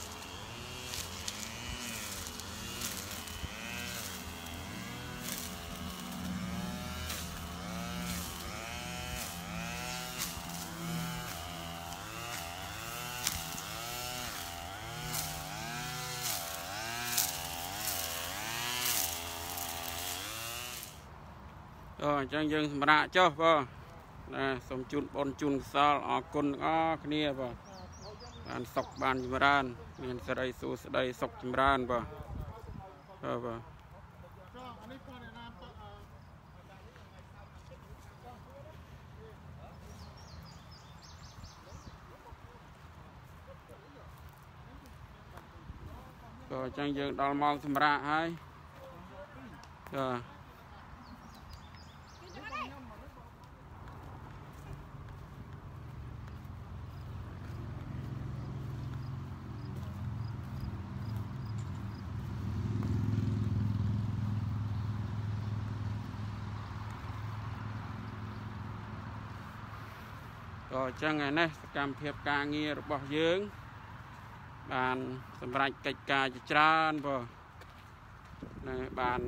អញ្ចឹងយើងសម្រាប់ចុះបងណាសូមជូនបងជូនកសលអរគុណទាំងអស់គ្នាបងបានសុខបានចម្រើនមានសេរីសួស្តីសុខចម្រើនបងបាទអញ្ចឹងយើងដល់ម៉ោងសម្រាប់ហើយបាទអញ្ចឹងឯនេះសកម្មភាពការងាររបស់យើងបានសម្រេចកិច្ចការជាច្រើនបងបាន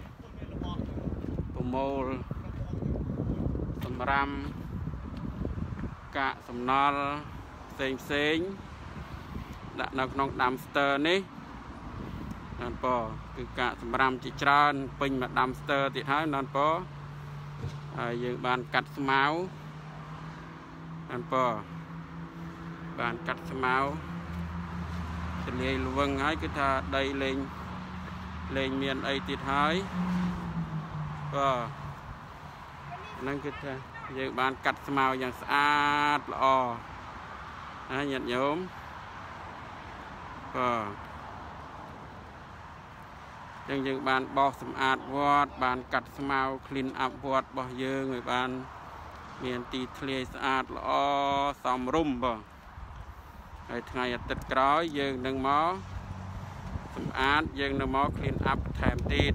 ប្រមូលសម្រាមកាកសំណល់ផ្សេងដាក់នៅក្នុងដាំស្ទ័រនេះណាស់បងគឺកាកសម្រាមជាច្រើនពេញមកដាំស្ទ័រទៀតហើយណាស់បងហើយយើងបានកាត់ស្មៅបានកាត់ស្មៅទលាយល្វឹងហើយគឺថាដីលេងមានអីទៀតហើយហ្នឹងគឺថាយើងបានកាត់ស្មៅយ៉ាងស្អាតល្អណាញាតិញោមយើងបានបោសសម្អាតវត្តបានកាត់ស្មៅ clean up វត្តរបស់យើងឲ្យបានមានទីធ្លាយស្អាតល្អសមរម្យបងហើយថ្ងៃអាទិត្យក្រោយយើងនឹងមកសម្អាតយើងនឹងមក clean up ថែមទៀត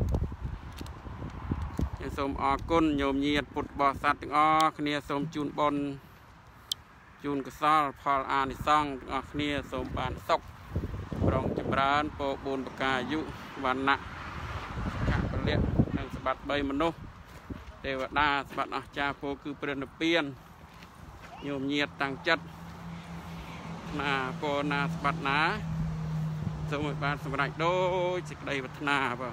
ខ្ញុំសូមអរគុណញោមញាតិពុទ្ធបរិស័ទទាំងអស់គ្នាសូមជូនបុណ្យជូនកុសលផលអានិសង្សទាំងអស់គ្នាសូមបានសុខប្រងចម្រើនពរ4ប្រការអាយុវណ្ណៈសុខពលៈនិងសម្បត្តិ3មនុស្សទេវតាសម្បត្តិអស្ចារ្យពោគឺព្រះនិព្វានញោមញាតិតាំងចិត្តណាពរណាសម្បត្តិណាសូមឲ្យបានសម្រេចដូចសេចក្តីប្រាថ្នាបង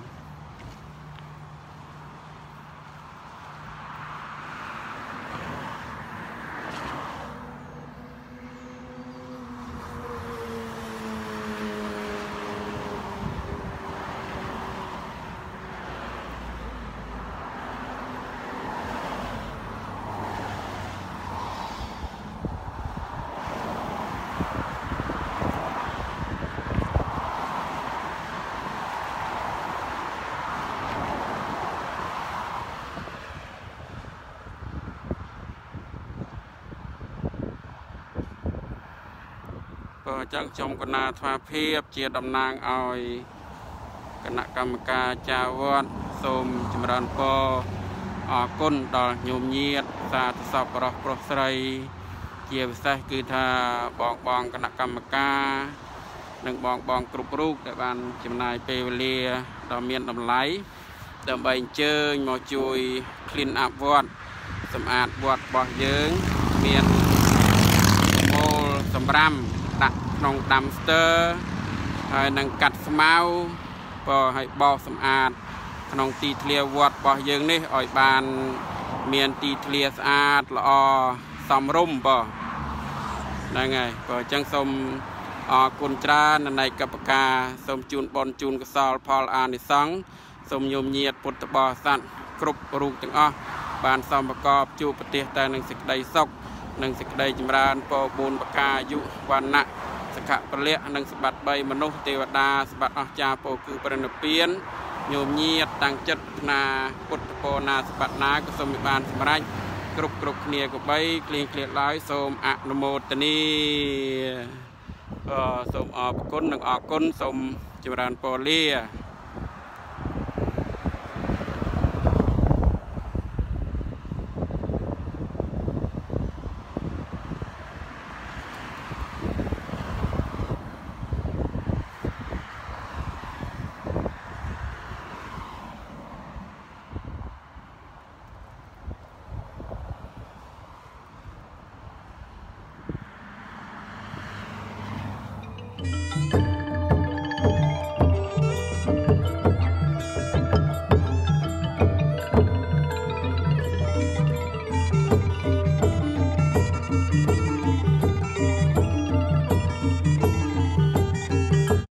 ចឹងខ្ញុំកណាថ្វាភាពជាតំណាងឲ្យគណៈកម្មការចាវត្តសូមចម្រើនពរអរគុណដល់ញោមញាតិសាធុសពប្រុសស្រីជាពិសេសគឺថាបងគណៈកម្មការនឹងបងគ្រប់រូបដែលបានចំណាយពេលវេលាដ៏មានតម្លៃដើម្បីអញ្ជើញមកជួយ clean up វត្តសម្អាតវត្តរបស់យើងមានមូលសម្រាមដាក់ក្នុង dumpster ហើយនឹងកាត់ស្មៅហើយបោសសម្អាតក្នុងទីធ្លាវត្តរបស់យើងនេះឲ្យបានមានទីធ្លាស្អាតល្អសមរម្យហ្នឹងហើយអញ្ចឹងសូមអរគុណច្រើននៃកបការសូមជូនបនជូនកសលផលអានិសង្ឃសូមញោមញាតពុទ្ធបរិស័ទគ្រប់រូបទាំងអស់បានសំប្រកបជួបប្រទេសតែនឹងសេចក្តីសុខនិងសេចក្តីចម្រើនពរ4ប្រការអាយុវណ្ណៈសុខៈពលៈនិងសម្បត្តិ3មនុស្សទេវតាសម្បត្តិអស្ចារ្យពោគឺប្រណិពានញោមញាតតាំងចិត្តប្រាថ្នាពុទ្ធពរណាសម្បត្តិណាក៏សូមបានសម្រេចគ្រប់គ្នាក៏បីគ្លៀងគ្លាតឡើយសូមអនុមោទនាសូមអរគុណនិងអរគុណសូមចម្រើនពរលា